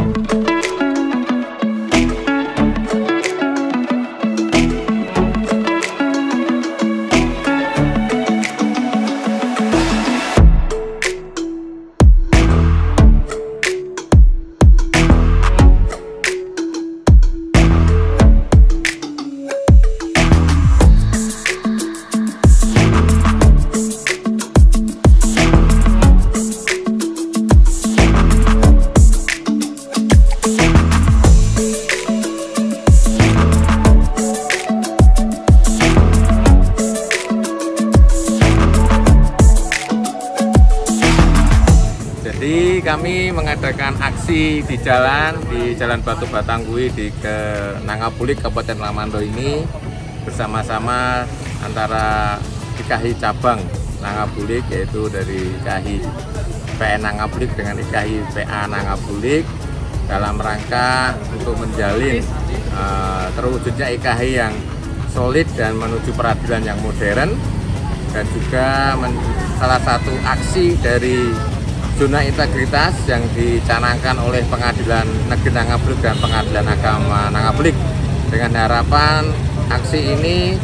Jadi kami mengadakan aksi di Jalan Batu Batanggui di Nangabulik, Kabupaten Lamando ini bersama-sama antara IKHI cabang Nangabulik, yaitu dari IKHI PN Nangabulik dengan IKHI PA Nangabulik, dalam rangka untuk menjalin terwujudnya IKHI yang solid dan menuju peradilan yang modern, dan juga salah satu aksi dari zona integritas yang dicanangkan oleh Pengadilan Negeri Nangabulik dan Pengadilan Agama Nangabulik, dengan harapan aksi ini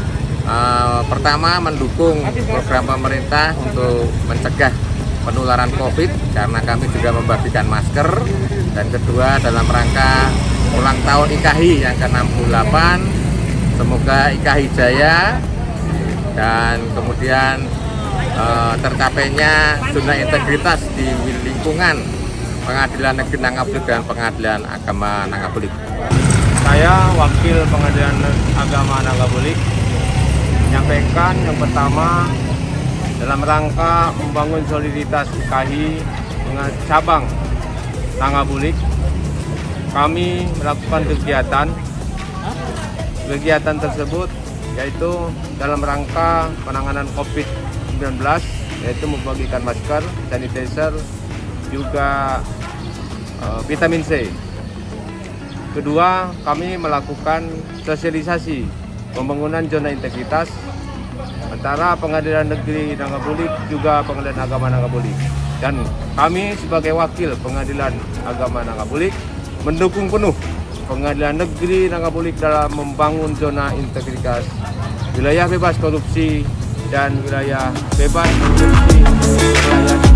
pertama mendukung program pemerintah untuk mencegah penularan COVID, karena kami juga membagikan masker, dan kedua dalam rangka ulang tahun IKHI yang ke-68, semoga IKHI jaya dan kemudian tercapainya zona integritas di lingkungan Pengadilan Negeri Nangabulik dan Pengadilan Agama Nangabulik. Saya wakil Pengadilan Agama Nangabulik menyampaikan yang pertama, dalam rangka membangun soliditas IKHI dengan cabang Nangabulik, kami melakukan kegiatan tersebut yaitu dalam rangka penanganan COVID-19, yaitu membagikan masker, sanitizer, juga vitamin C. Kedua, kami melakukan sosialisasi pembangunan zona integritas antara Pengadilan Negeri Nangabulik juga Pengadilan Agama Nangabulik. Dan kami sebagai wakil Pengadilan Agama Nangabulik mendukung penuh Pengadilan Negeri Nangabulik dalam membangun zona integritas, wilayah bebas korupsi dan wilayah bebas korupsi, wilayah